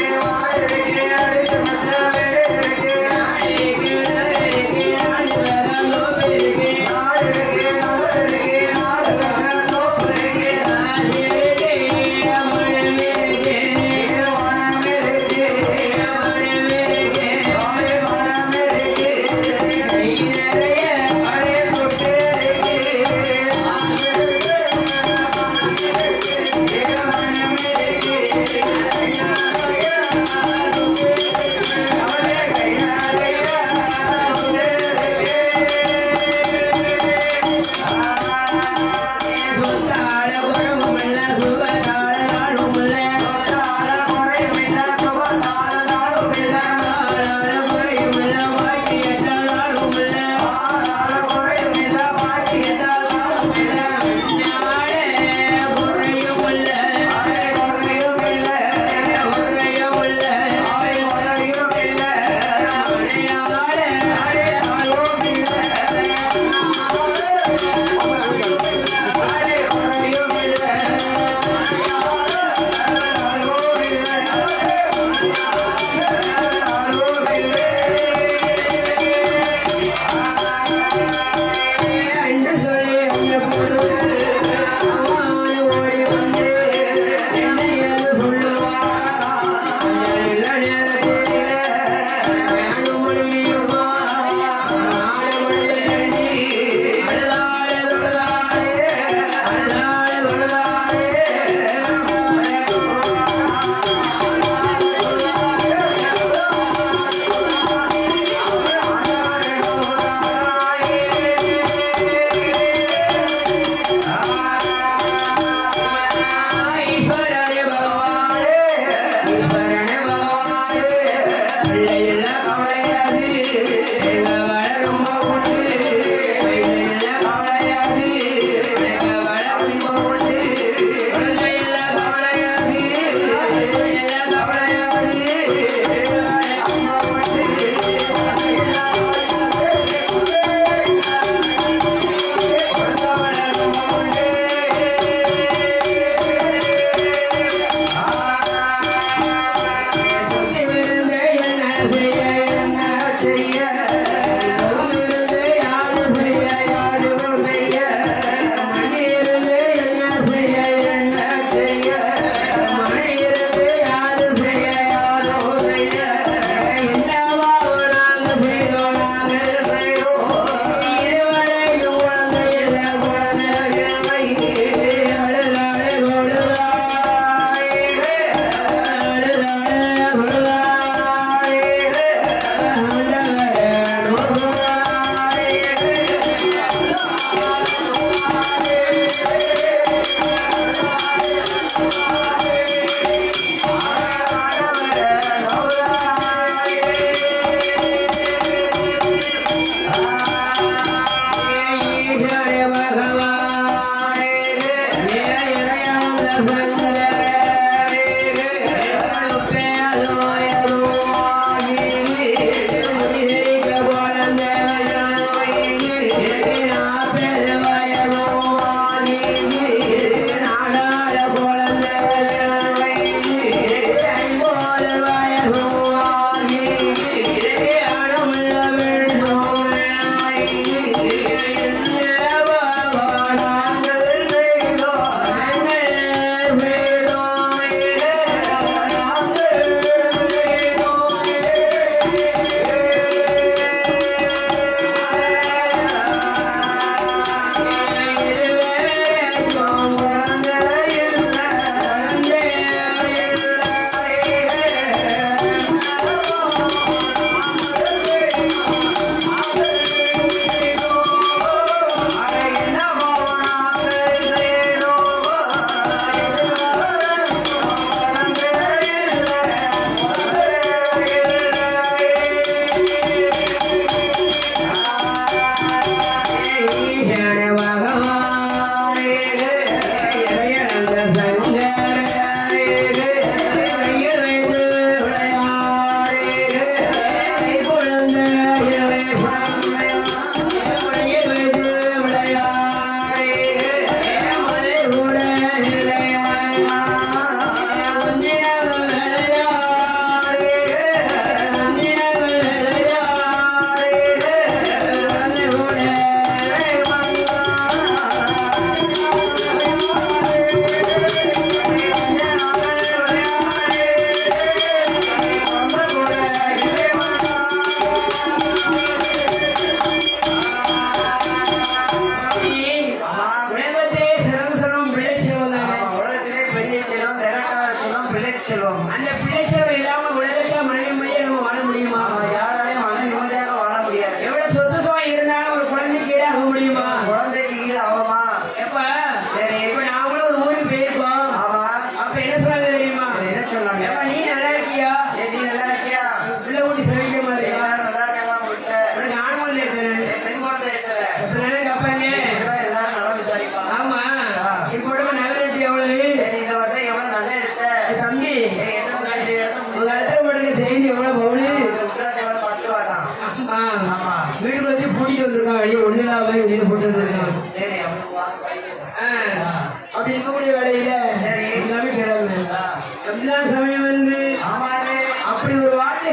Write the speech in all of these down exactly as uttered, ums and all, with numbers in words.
Yeah.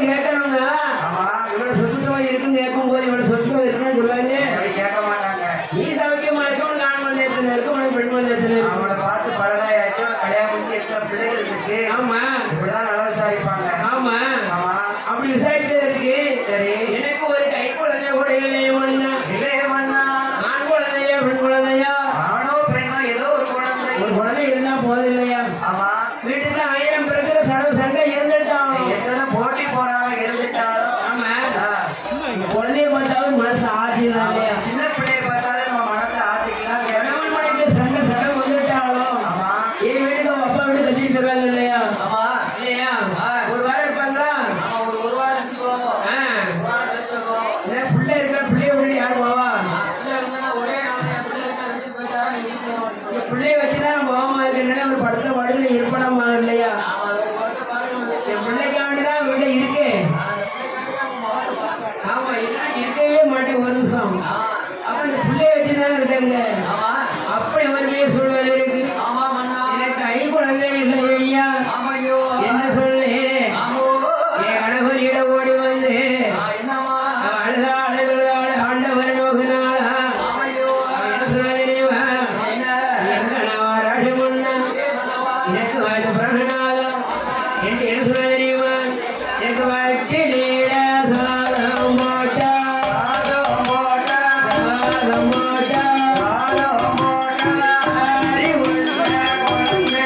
கேட்கணும்னா இவ்வளவு சொத்து சுவை இருக்குன்னு கேட்கும் போது இவ்வளவு சொத்து சுவை இருக்குன்னு சொல்லுவாங்க. கேட்க மாட்டாங்க. நீ சௌக்கியமா இருக்கணும், நான் வந்து எத்தனை இருக்கும், உனக்கு பெண் வந்து எத்தனை இருக்கும். அவனை பார்த்து பலதாயாச்சும் கல்யாணம் முடிச்சு எத்தனை பிள்ளைகள் இருக்கு. ஆமா, இப்படிதான் நல்லா விசாரிப்பாங்க. ஆமா ஆமா, அப்படி விசாரிச்சது இருக்கு. சரி, எனக்கு ஒரு கை குழந்தை கூட இல்லையே மண்ணா. இல்லையே மண்ணா, ஆண் குழந்தையா பெண் குழந்தையா? ஆணோ பெண்ணோ ஏதோ ஒரு குழந்தை. ஒரு குழந்தை இருந்தா போதும் இல்லையா? ஆமா, வீட்டுல ஆயிரம் பேருக்கு சடவு சண்டை இருந்துட்டான், எத்தனை போட்டி போறாங்க இருந்துட்டாலும். ஆமா, குழந்தைய பார்த்தாலும் மனசு ஆசைதான் இல்லையா? சின்ன பிள்ளைய பார்த்தாலும் நம்ம மனசை ஆசைக்கலாம். கணவன் மனைவி சண்டை சடவு வந்துட்டாலும் ஆமா, என் வீட்டுக்கு அப்பா வீடு கட்டி தருவாங்க இல்லையா? ஆமா இல்லையா? ஒரு வாரம் இருப்பாங்களா? ஒரு ஒரு வாரம் இருந்துக்கோ. பிள்ளை இருக்கிற பிள்ளைய விட யாரு போவா? ஒரே பிள்ளைய வச்சுதான் போகமா இருக்குன்னா ஒரு படுத்த பாடுல இருப்படமா இல்லையா? என் பிள்ளைக்காண்டிதான் வீட்டுல இருக்கு. ஆமா, இருக்கவே மாட்டேன் ஒரு நிமிஷம். அப்ப இந்த பிள்ளைய வச்சுதான் இருக்காங்க. அப்படி ஒரு சூழ்நிலை இருக்கு. எனக்கு ஐ குழந்தை இல்லை ஐயா. என்ன சொல்லு? என் கணவரிட ஓடி வந்து அழுதா அழுதாள் ஆண்டவர் நோக்குனாளா. என்ன சொல்ல தெரியுமா? எங்க ராஜ முன்னா எனக்கு வாய்ந்த பிறகுனாலும் என்று என்ன சொல்ல தெரியுமா? எனக்கு வட்டிலீட சாதம் போட்டா சாதம் போட்டா சாதம் போட்டா சாதம் போட்டா அறிவுள்ள குழந்தை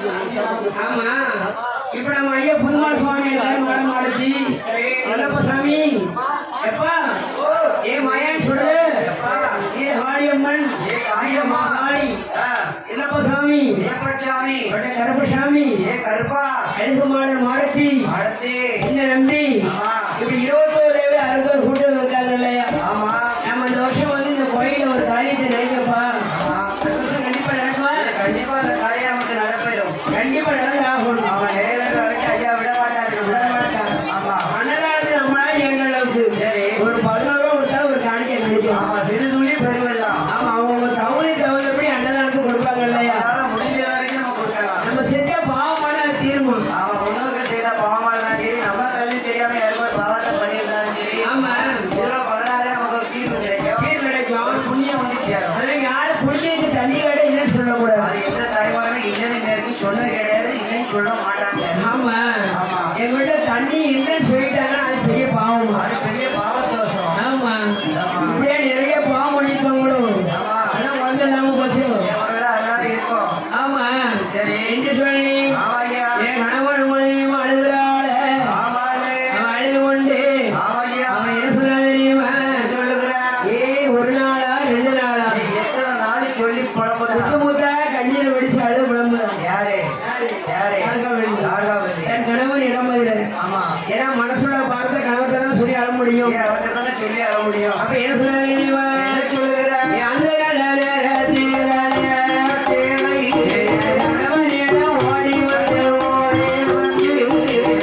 ஆமா இப்ப நம்ம ஐயா புதுமாள் சுவாமி மாடம் மாடுச்சு நல்லப்ப சாமி எப்பா ஏ மாயான்னு சொல்லு ஏ காளியம்மன் ஏ காளியம்மா காளி என்னப்பா சாமி சாமி கருப்பசாமி ஏ கருப்பா அழுகு மாடன் மாடத்தி மாடத்தி என்ன நம்பி இப்படி இருபத்தோரு அறுபத்தோரு கூட்டம் இருக்காங்க இல்லையா ஆமா நம்ம இந்த வருஷம் வந்து இந்த கோயில ஒரு காரியத்தை நினைக்கப்பா கண்டிப்பா நடக்குமா கண்டிப்பா அந்த காரியம் நமக்கு நடப்படும் கண்டிப்பா நடந்து ஆகணும் அவன் ஐயா விட மாட்டாரு விட மாட்டாங்க ஆமா மன்னராது நம்மளா எங்களுக்கு சரி ஒரு பதினோரு கொடுத்தா ஒரு காணிக்கை நினைக்கும் ஆமா சிறு துளி பெருவெல்லாம் ஆமா அவங்க தகுதி தகுந்தபடி அன்னதானத்துக்கு கொடுப்பாங்க இல்லையா முடிஞ்ச வரைக்கும் நம்ம கொடுக்கலாம் நம்ம செஞ்ச பாவமான தீர்வு ஆமா உணவுக்கு செய்த பாவமான சரி நம்ம கல்வி தெரியாம யாருக்கும் பாவத்தை பண்ணியிருந்தாலும் சரி ஆமா இருபது பதினாறு நமக்கு ஒரு தீர்வு கிடைக்கும் தீர்வு கிடைக்கும் அவன் புண்ணியம் வந்து சேரும் அதுல யாரும் புண்ணியத்து தண்ணி கடை இல்லைன்னு சொல்லக்கூடாது அது எந்த தலைவரும் இல்லைன்னு நேரத்துக்கு சொன்னது கிடையாது இல்லைன்னு சொல்ல மாட்டாங்க ஆமா ஆமா எங்கள்கிட்ட தண்ணி இல்லைன்னு சொல்லிட்டாங்கன்னா அது பெரிய பாவம் அது பெரிய பாவத்தோஷம் ஆமா இப்படியே நிறைய பாவம் பண்ணிருப்பாங்களோ ஆமா ஆனா வந்து இல்லாம போச்சு அதனால இருக்கும் ஆமா சரி என்று சொல்லி என் கணவன் மூலியமா அழுகிறாள் அவன் அழுது கொண்டு அவன் என்ன சொன்ன தெரியுமா சொல்லுகிறான் ஏ ஒரு நாளா ரெண்டு நாளா எத்தனை நாள் சொல்லி புலம்புதான் முத்தா கண்ணீரை வெடிச்சு அழுது புலம்புதான் யாரு யாரு என் கணவன் இடமதில ஆமா ஏன்னா மனசுல பார்த்த கணவர்கிட்ட தான் சொல்லி அழ முடியும் அவர்கிட்ட தானே சொல்லி அழ முடியும் அப்ப என்ன சொன்ன தெரியுமா சொல்லுகிறான் அந்த ஓடி வந்து ஓடி வந்து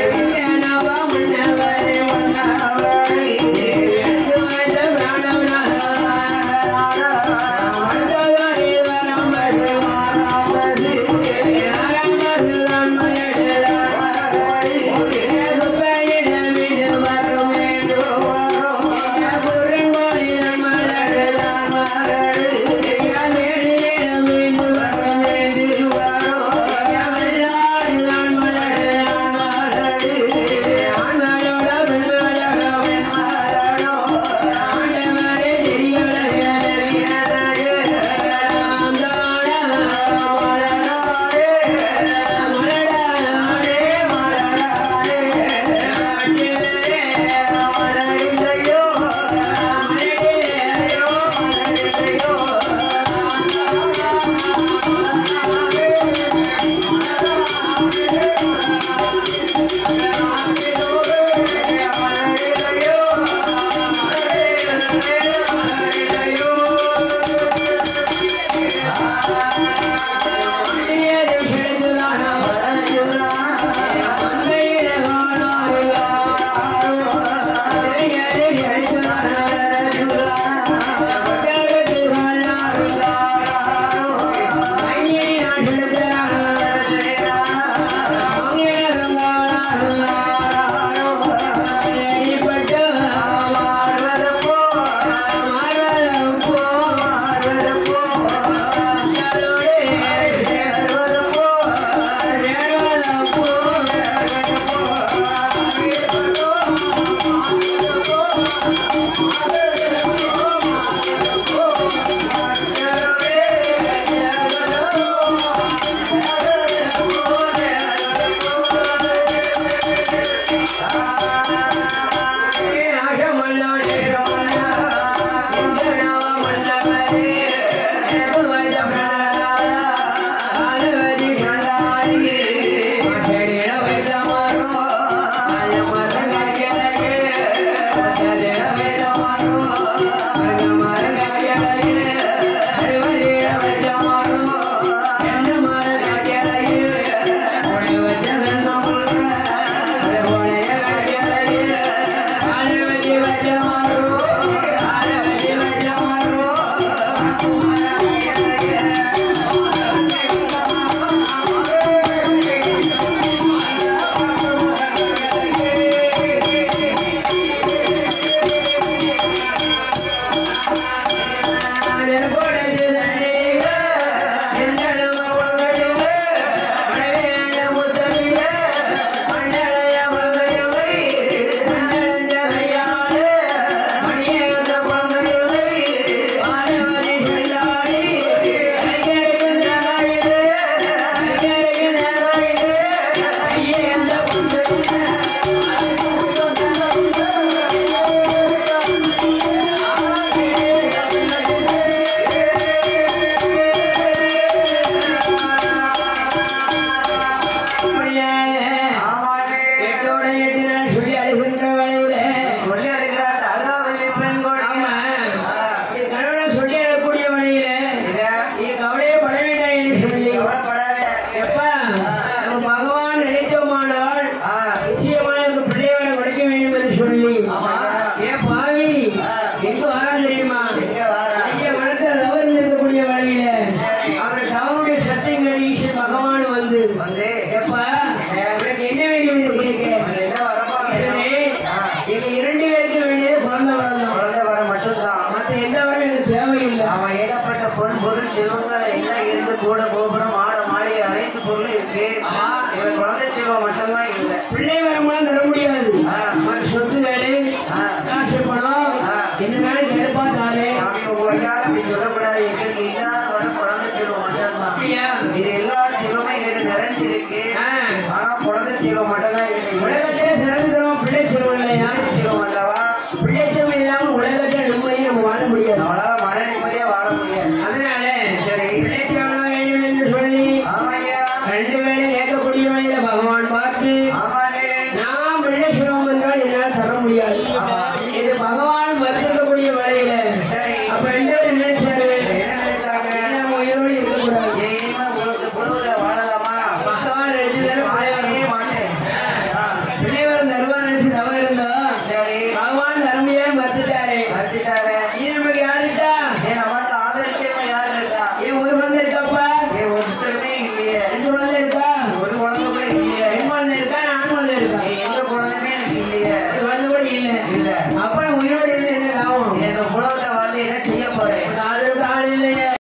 நம்ம பகவான் நினைத்தோமானால் நிச்சயமா எனக்கு பிள்ளைகளை படிக்க வேண்டும் என்று சொல்லி ஏன் பாவி எங்க வரா தெரியுமா ஐயா வளர்த்த தவறு இருக்கக்கூடிய வழியில அவருடைய தவறுடைய சத்தியங்கள் ஈஸ்வரன் பகவான் வந்து எப்ப எனக்கு என்ன வேண்டும் என்று கேட்க எங்க இரண்டு பேருக்கு வேண்டியது குழந்தை வரணும் குழந்தை வர மட்டும்தான் மற்ற எந்த வரும் எனக்கு தேவையில்லை அவன் ஏகப்பட்ட பொன் பொருள் செல்வங்கள் எல்லாம் இருந்து கூட கோபுரம் மாட மாளிகை அனைத்து பொருளும் இருக்கு இவன் குழந்தை செல்வம் மட்டும்தான் இல்லை பிள்ளை வரமெல்லாம் தர முடியாது சொத்துக்களு காசு பணம் என்ன எதிர்பார்த்தாலே அப்படி சொல்லக்கூடாது எங்களுக்கு இல்லாத வர குழந்தை செல்வம் மட்டும்தான் இது எல்லா செல்வமும் எங்களுக்கு நிறைஞ்சிருக்கு ஆனா குழந்தை செல்வம் மட்டும்